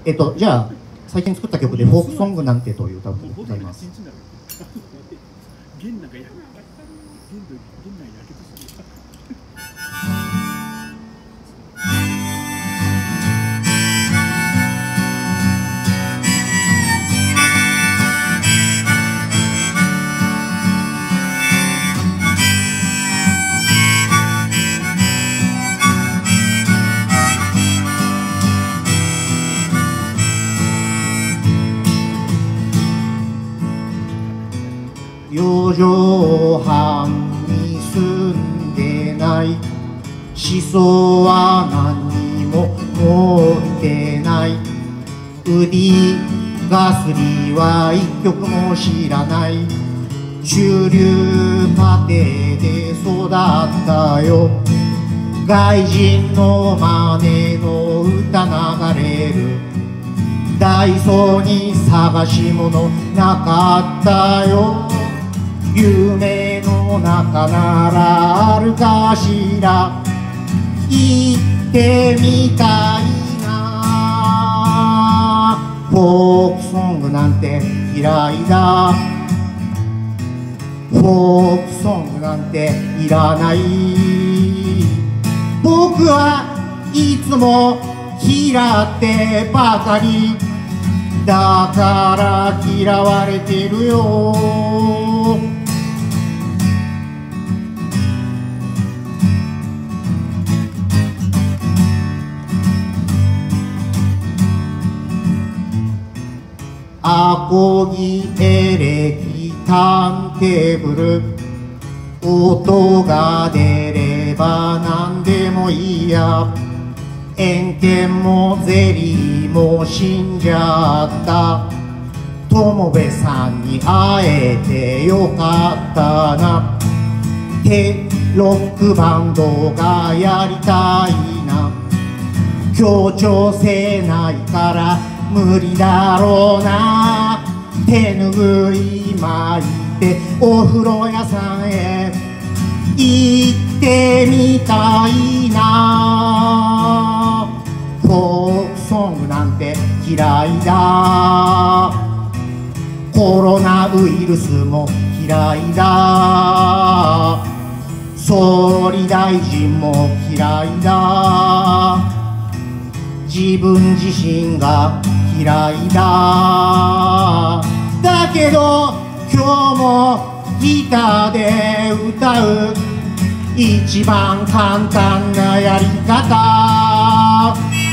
じゃあ最近作った曲で「フォークソングなんて」という歌を歌います。四畳半に住んでない、しそは何にも持ってない、ウディガスリは一曲も知らない、中流家庭で育ったよ、外人の真似の歌流れる、ダイソーに探し物なかったよ、夢の中ならあるかしら、行ってみたいな、フォークソングなんて嫌いだ、フォークソングなんていらない、僕はいつも嫌ってばかりだから嫌われてるよ。アコギエレキターンテーブル、音が出れば何でもいいや、円形もゼリーも死んじゃった、友部さんに会えてよかったな、ロックバンドがやりたいな、協調性ないから無理だろうな、手ぬぐい巻いてお風呂屋さんへ行ってみたいな、フォークソングなんて嫌いだ、コロナウイルスも嫌いだ、総理大臣も嫌いだ、自分自身が嫌いだ、だけど今日もギターで歌う一番簡単なやり方、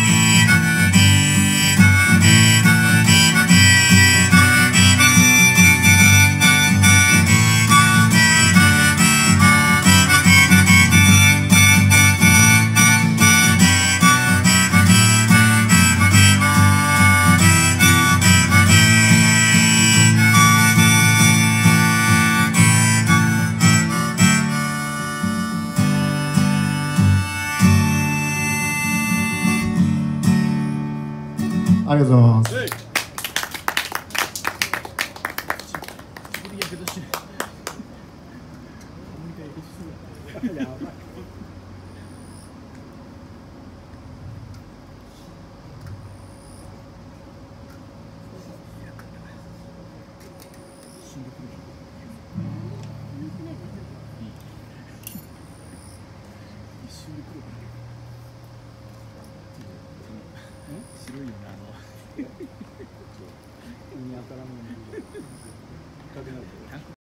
ありがとうございます。 白いよね、意味わからんのに。